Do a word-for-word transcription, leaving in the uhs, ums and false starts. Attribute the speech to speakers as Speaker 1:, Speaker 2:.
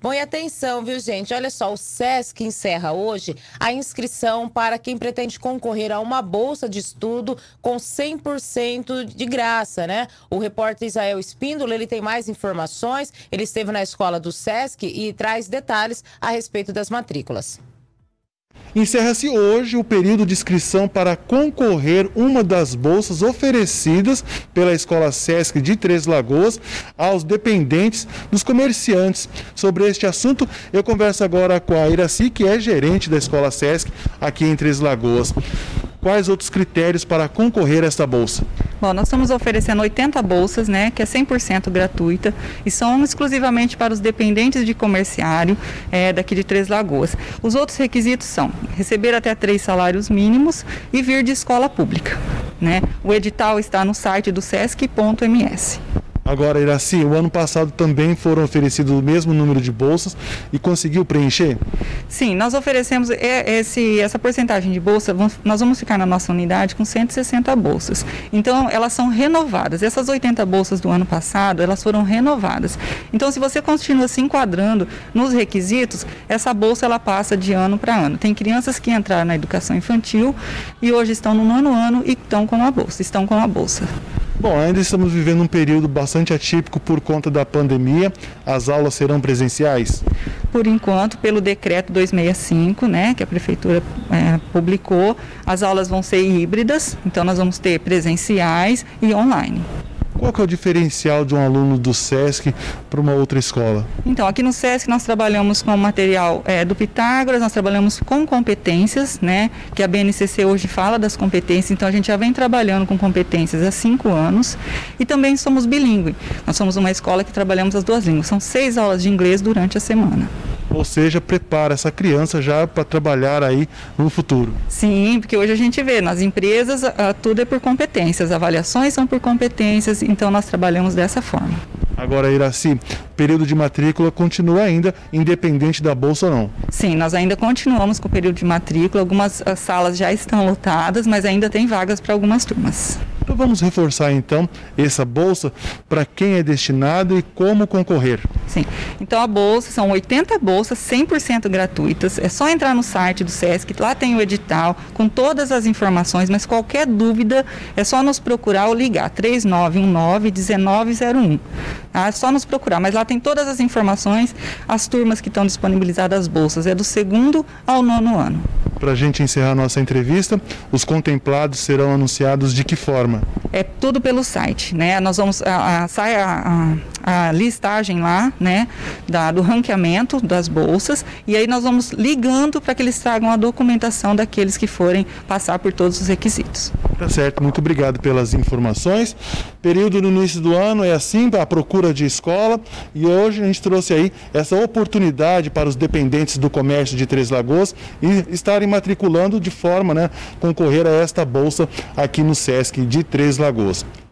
Speaker 1: Bom, e atenção, viu, gente? Olha só, o SESC encerra hoje a inscrição para quem pretende concorrer a uma bolsa de estudo com cem por cento de graça, né? O repórter Israel Espíndola, ele tem mais informações, ele esteve na escola do SESC e traz detalhes a respeito das matrículas.
Speaker 2: Encerra-se hoje o período de inscrição para concorrer uma das bolsas oferecidas pela Escola SESC de Três Lagoas aos dependentes dos comerciantes. Sobre este assunto, eu converso agora com a Iraci, que é gerente da Escola SESC aqui em Três Lagoas. Quais outros critérios para concorrer a esta bolsa?
Speaker 3: Bom, nós estamos oferecendo oitenta bolsas, né, que é cem por cento gratuita e são exclusivamente para os dependentes de comerciário é, daqui de Três Lagoas. Os outros requisitos são receber até três salários mínimos e vir de escola pública, né? O edital está no site do sesc ponto m s.
Speaker 2: Agora, Iraci, o ano passado também foram oferecidos o mesmo número de bolsas e conseguiu preencher?
Speaker 3: Sim, nós oferecemos esse, essa porcentagem de bolsa, nós vamos ficar na nossa unidade com cento e sessenta bolsas. Então, elas são renovadas. Essas oitenta bolsas do ano passado, elas foram renovadas. Então, se você continua se enquadrando nos requisitos, essa bolsa ela passa de ano para ano. Tem crianças que entraram na educação infantil e hoje estão no nono ano e estão com a bolsa, estão com a bolsa.
Speaker 2: Bom, ainda estamos vivendo um período bastante atípico por conta da pandemia. As aulas serão presenciais?
Speaker 3: Por enquanto, pelo decreto duzentos e sessenta e cinco, né, que a prefeitura é, publicou, as aulas vão ser híbridas, então nós vamos ter presenciais e online.
Speaker 2: Qual que é o diferencial de um aluno do SESC para uma outra escola?
Speaker 3: Então, aqui no SESC nós trabalhamos com o material é, do Pitágoras, nós trabalhamos com competências, né? Que a B N C C hoje fala das competências, então a gente já vem trabalhando com competências há cinco anos e também somos bilíngue. Nós somos uma escola que trabalhamos as duas línguas, são seis aulas de inglês durante a semana.
Speaker 2: Ou seja, prepara essa criança já para trabalhar aí no futuro.
Speaker 3: Sim, porque hoje a gente vê, nas empresas uh, tudo é por competências, avaliações são por competências, então nós trabalhamos dessa forma.
Speaker 2: Agora, Iraci, o período de matrícula continua ainda, independente da bolsa ou não?
Speaker 3: Sim, nós ainda continuamos com o período de matrícula, algumas uh, salas já estão lotadas, mas ainda tem vagas para algumas turmas.
Speaker 2: Então vamos reforçar então essa bolsa para quem é destinado e como concorrer.
Speaker 3: Sim, então a bolsa, são oitenta bolsas cem por cento gratuitas, é só entrar no site do SESC, lá tem o edital com todas as informações, mas qualquer dúvida é só nos procurar ou ligar três nove um nove, um nove zero um. Tá? É só nos procurar, mas lá tem todas as informações, as turmas que estão disponibilizadas as bolsas, é do segundo ao nono ano.
Speaker 2: Para a gente encerrar nossa entrevista, os contemplados serão anunciados de que forma?
Speaker 3: É tudo pelo site, né? Nós vamos, a, a, sai a, a, a listagem lá, né? Da, do ranqueamento das bolsas e aí nós vamos ligando para que eles tragam a documentação daqueles que forem passar por todos os requisitos.
Speaker 2: Tá certo, muito obrigado pelas informações. Período no início do ano é assim, a procura de escola, e hoje a gente trouxe aí essa oportunidade para os dependentes do comércio de Três Lagoas e estarem matriculando de forma, né, concorrer a esta bolsa aqui no SESC de Três Lagoas.